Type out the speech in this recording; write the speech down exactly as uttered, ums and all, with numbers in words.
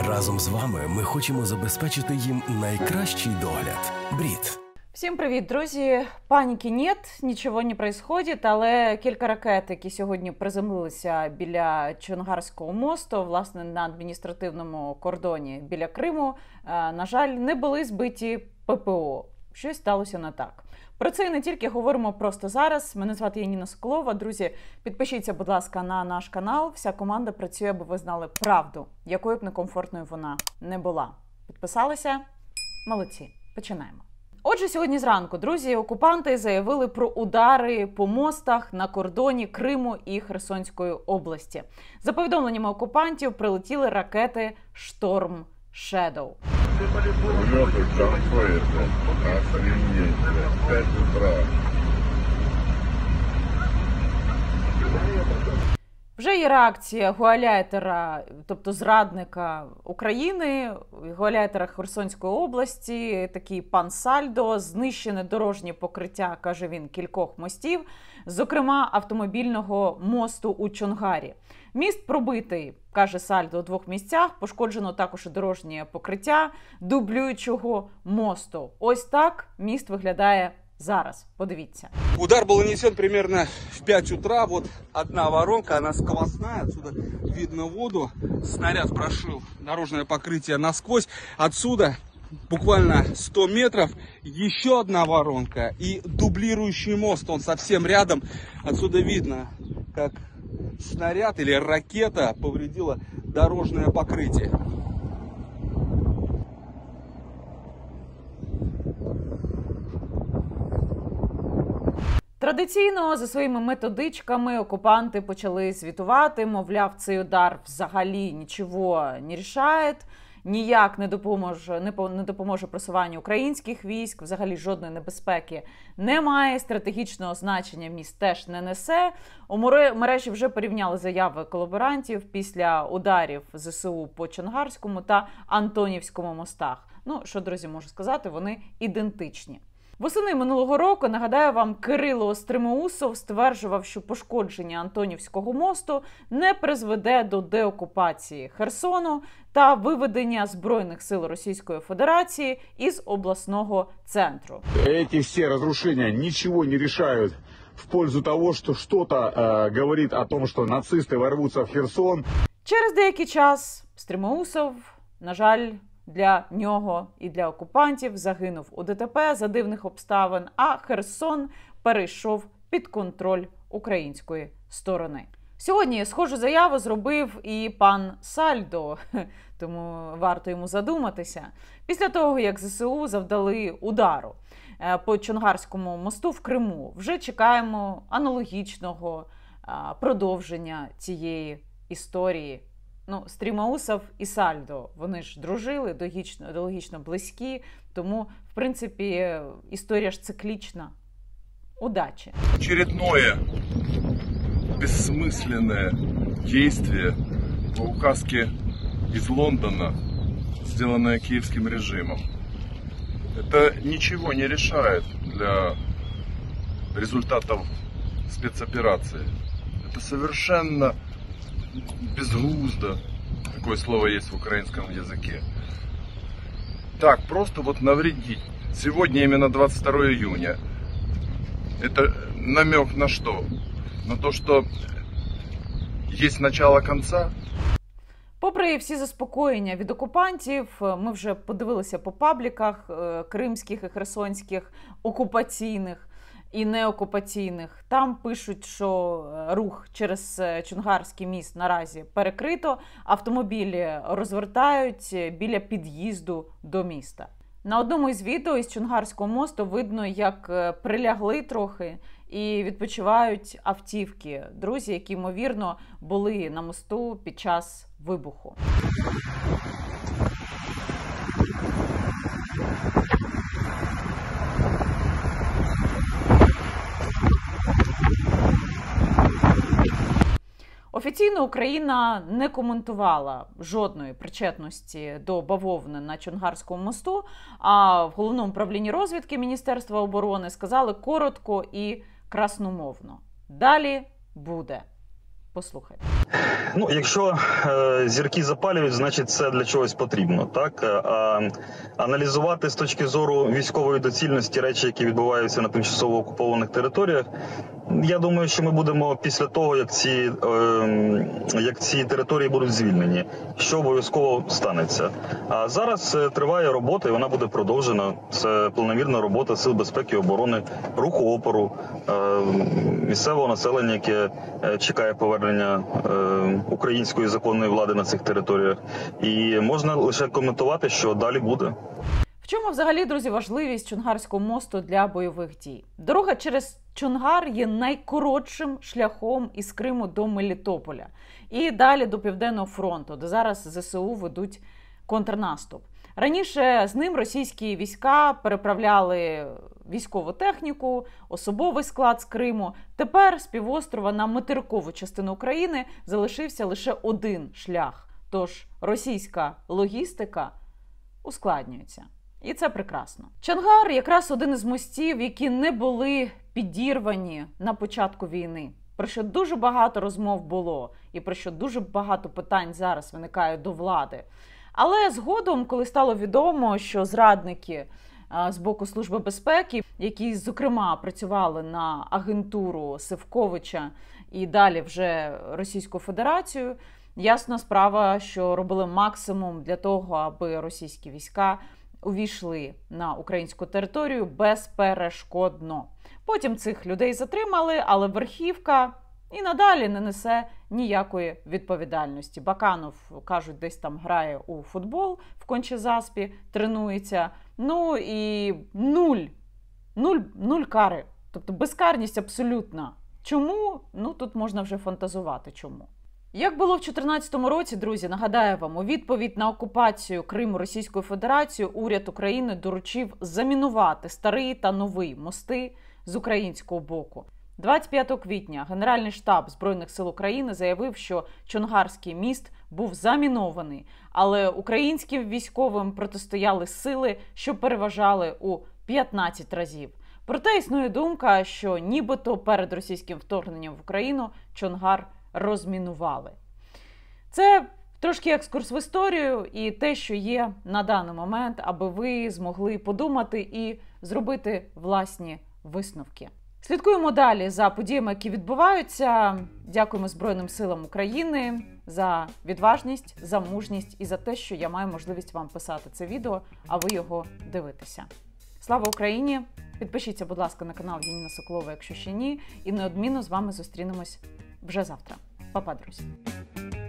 Разом з вами ми хочемо забезпечити їм найкращий догляд. Брід. Всім привіт, друзі! Паніки нет, нічого не происходит, але кілька ракет, які сьогодні приземлилися біля Чонгарського мосту, власне, на адміністративному кордоні біля Криму, на жаль, не були збиті ППО. Щось сталося не так. Про це і не тільки говоримо просто зараз. Мене звати Яніна Соколова. Друзі, підпишіться, будь ласка, на наш канал. Вся команда працює, аби ви знали правду, якою б некомфортною вона не була. Підписалися? Молодці. Починаємо. Отже, сьогодні зранку, друзі, окупанти заявили про удари по мостах на кордоні Криму і Херсонської області. За повідомленнями окупантів, прилетіли ракети «Шторм Шедоу». Вже є реакція гауляйтера, тобто зрадника України, гауляйтера Херсонської області, такий пан Сальдо, знищене дорожнє покриття, каже він, кількох мостів, зокрема автомобільного мосту у Чонгарі. Міст пробитий, каже Сальдо, у двох місцях, пошкоджено також і дорожнє покриття дублюючого мосту. Ось так міст виглядає зараз. Подивіться. Удар был нанесен примерно в пять утра. Вот одна воронка, она сквозная. Отсюда видно воду. Снаряд прошил дорожное покрытие насквозь. Отсюда буквально сто метров еще одна воронка. И дублирующий мост, он совсем рядом. Отсюда видно, как снаряд или ракета повредила дорожное покрытие. Традиційно за своїми методичками окупанти почали звітувати, мовляв, цей удар взагалі нічого не рішає, ніяк не допоможе, не допоможе просуванню українських військ, взагалі жодної небезпеки немає, стратегічного значення міст теж не несе. У мережі вже порівняли заяви колаборантів після ударів ЗСУ по Чонгарському та Антонівському мостах. Ну, що, друзі, можу сказати, вони ідентичні. Восени минулого року, нагадаю вам, Кирило Стримоусов стверджував, що пошкодження Антонівського мосту не призведе до деокупації Херсону та виведення Збройних сил Російської Федерації із обласного центру. Эти все разрушения ничего не решают в пользу того, что что-то э, говорит о том, что нацисты ворвутся в Херсон. Через деякий час Стримоусов, на жаль, для нього і для окупантів загинув у ДТП за дивних обставин, а Херсон перейшов під контроль української сторони. Сьогодні схожу заяву зробив і пан Сальдо, тому варто йому задуматися. Після того, як ЗСУ завдали удару по Чонгарському мосту в Криму, вже чекаємо аналогічного продовження цієї історії. Ну, Стримоусов і Сальдо, вони ж дружили, логічно, логічно близькі, тому, в принципі, історія ж циклічна. Удачі! Очередное бессмысленное действие по указке из Лондона, сделанное киевским режимом. Это ничего не решает для результатов спецоперации. Это совершенно безглуздо, такое слово есть в украинском языке. Так, просто вот навредить. Сегодня именно двадцать второе июня. Это намек на что? На то, что есть начало конца? Попри всі заспокоєння від окупантів, ми вже подивилися по пабліках кримських і херсонських, окупаційних і неокупаційних. Там пишуть, що рух через Чонгарський міст наразі перекрито, автомобілі розвертають біля під'їзду до міста. На одному із відео із Чонгарського мосту видно, як прилягли трохи і відпочивають автівки. Друзі, які, ймовірно, були на мосту під час вибуху. Офіційно Україна не коментувала жодної причетності до бавовни на Чонгарському мосту, а в Головному управлінні розвідки Міністерства оборони сказали коротко і красномовно. Далі буде. Послухайте. Ну, якщо е, зірки запалюють, значить це для чогось потрібно, так? А аналізувати з точки зору військової доцільності речі, які відбуваються на тимчасово окупованих територіях, я думаю, що ми будемо після того, як ці, е, як ці території будуть звільнені, що обов'язково станеться. А зараз е, триває робота, і вона буде продовжена. Це планомірна робота Сил безпеки і оборони, руху опору, е, місцевого населення, яке е, чекає повернення е, української законної влади на цих територіях. І можна лише коментувати, що далі буде. В чому взагалі, друзі, важливість Чонгарського мосту для бойових дій? Дорога через Чонгар є найкоротшим шляхом із Криму до Мелітополя і далі до Південного фронту, де зараз ЗСУ ведуть контрнаступ. Раніше з ним російські війська переправляли військову техніку, особовий склад з Криму. Тепер з півострова на материкову частину України залишився лише один шлях. Тож російська логістика ускладнюється. І це прекрасно. Чонгар якраз один із мостів, які не були підірвані на початку війни. Про що дуже багато розмов було, і про що дуже багато питань зараз виникає до влади. Але згодом, коли стало відомо, що зрадники а, з боку Служби безпеки, які, зокрема, працювали на агентуру Севковича і далі вже Російську Федерацію, ясна справа, що робили максимум для того, аби російські війська увійшли на українську територію безперешкодно. Потім цих людей затримали, але верхівка і надалі не несе ніякої відповідальності. Баканов, кажуть, десь там грає у футбол в Кончезаспі, тренується. Ну і нуль. Нуль, нуль кари. Тобто безкарність абсолютна. Чому? Ну тут можна вже фантазувати чому. Як було в дві тисячі чотирнадцятому році, друзі, нагадаю вам, у відповідь на окупацію Криму Російською Федерацією уряд України доручив замінувати старий та новий мости з українського боку. двадцять п'ятого квітня Генеральний штаб Збройних сил України заявив, що Чонгарський міст був замінований, але українським військовим протистояли сили, що переважали у п'ятнадцять разів. Проте існує думка, що нібито перед російським вторгненням в Україну Чонгар розмінували. Це трошки екскурс в історію і те, що є на даний момент, аби ви змогли подумати і зробити власні висновки. Слідкуємо далі за подіями, які відбуваються. Дякуємо Збройним силам України за відважність, за мужність і за те, що я маю можливість вам писати це відео, а ви його дивитеся. Слава Україні! Підпишіться, будь ласка, на канал Яніна Соколова, якщо ще ні, і неодмінно з вами зустрінемось вже завтра. Па-па, друзі!